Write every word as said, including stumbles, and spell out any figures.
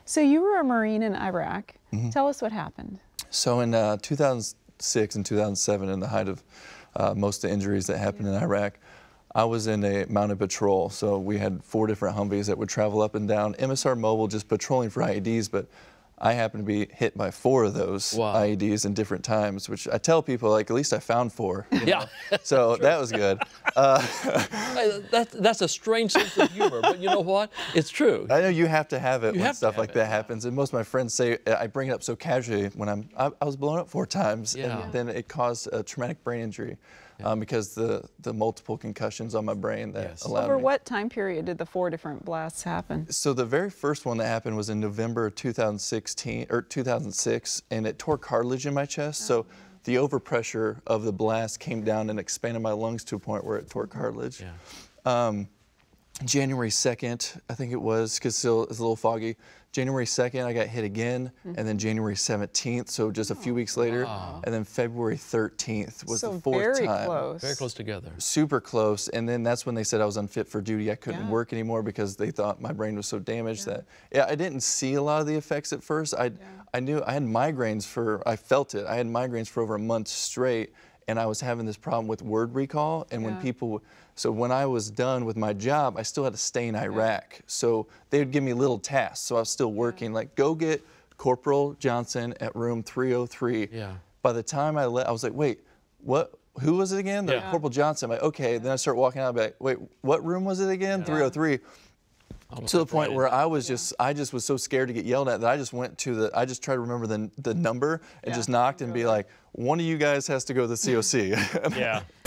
So you were a Marine in Iraq. Mm-hmm. Tell us what happened. So in uh, two thousand six and two thousand seven, in the height of uh, most of the injuries that happened yeah. in Iraq, I was in a mounted patrol. So we had four different Humvees that would travel up and down, M S R mobile, just patrolling for I E Ds, but I happened to be hit by four of those wow. I E Ds in different times, which I tell people, like, at least I found four. You know? Yeah. So that was good. Uh, that, that's a strange sense of humor, but you know what? It's true. I know you have to have it you when stuff like it, that yeah. happens. And most of my friends say, I bring it up so casually when I'm, I, I was blown up four times, yeah. and then it caused a traumatic brain injury. Um, because the, the multiple concussions on my brain that yes. allowed Over me. what time period did the four different blasts happen? So the very first one that happened was in November of two thousand sixteen, or two thousand six, and it tore cartilage in my chest. Oh. So the overpressure of the blast came down and expanded my lungs to a point where it tore cartilage. Yeah. Um, January second, I think it was, because still it's a little foggy. January second, I got hit again, mm-hmm. and then January seventeenth, so just a few weeks later, wow. and then February thirteenth was so the fourth very time. Close. Very close together. Super close, and then that's when they said I was unfit for duty. I couldn't yeah. work anymore because they thought my brain was so damaged yeah. that, yeah, I didn't see a lot of the effects at first. I, yeah. I knew I had migraines for, I felt it. I had migraines for over a month straight, and I was having this problem with word recall, and yeah. when people, so when I was done with my job, I still had to stay in Iraq. Yeah. So they would give me little tasks, so I was still working, yeah. like go get Corporal Johnson at room three oh three. Yeah. By the time I left, I was like, wait, what? Who was it again? The Yeah. Corporal Johnson. I'm like, okay. Yeah. Then I start walking out, I'm like, wait, what room was it again? Yeah. three oh three. To the point where I was just, yeah. I just was so scared to get yelled at that I just went to the, I just tried to remember the, the number and yeah. just knocked and be like, one of you guys has to go to the C O C. Yeah.